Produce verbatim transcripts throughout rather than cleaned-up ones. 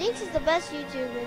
thinks he's the best YouTuber.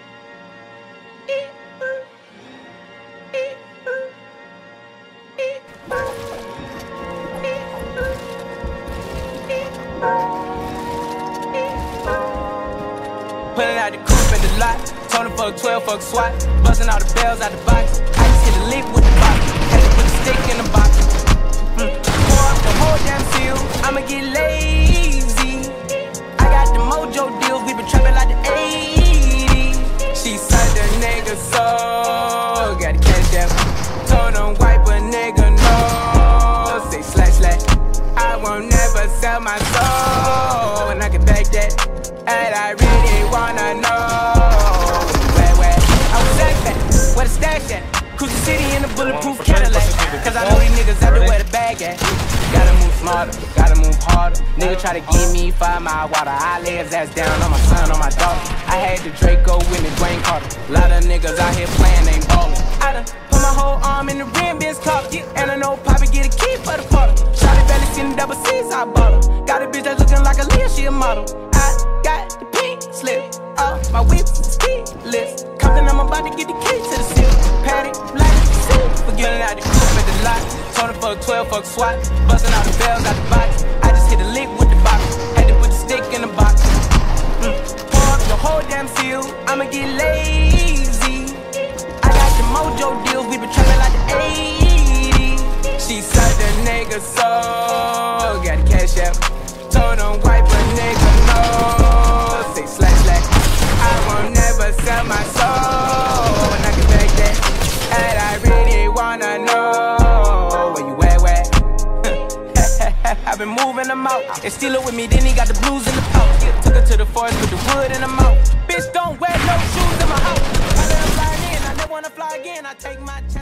Pulling out the coupe in the lot, told him fuck twelve, fuck SWAT, busting all the bells out the box. I just hit a lick with the box, had to put the stick in the box. Mm. Pour up the whole damn seal, I'ma get lazy. I got the mojo deals, we been trapping like the eighties. She said the nigga so, gotta catch that. Told him wipe a nigga no, say slash slash. I won't never sell my soul, and I can back that. And I really wanna know where, where I was at that, where the stash at. Cruise the city in a bulletproof Cadillac, cause I know these niggas out there where the bag at. Gotta move smarter, gotta move harder. Nigga try to give me five mile water, I lay his ass down on my son, on my daughter. I had the Draco with me, Dwayne Carter. Lot of niggas out here playing, ain't ballin'. I done put my whole arm in the rim, bitch cop, yeah, and I know Poppy get a key for the party. Shotty belly seen the double C's, I bought her. Got a bitch that's looking like a Leah, she a model. I got the pink slip off my whip, keyless. Compton, I'm about to get the key to the seal. Patty, black, seal. Forgetting out the coupe at the lot. Told him fuck twelve, fuck SWAT. Busting all the bells out the box. I just hit a lick with the box. Had to put the stick in the box. Mm. Pour up the whole damn seal. I'ma get lazy. I got the mojo deals. We been trapping like the eighties. She said the nigga so, got the cash out. Told him wipe a nigga no, say slash slash. I won't never sell my soul, and I can back that. And I really wanna know where you at, where? I've been moving them out. They steal it with me, then he got the blues in the pouch. Took her to the forest with the wood in the mouth. Bitch, don't wear no shoes in my house. I let her fly in, I never wanna fly again. I take my chance.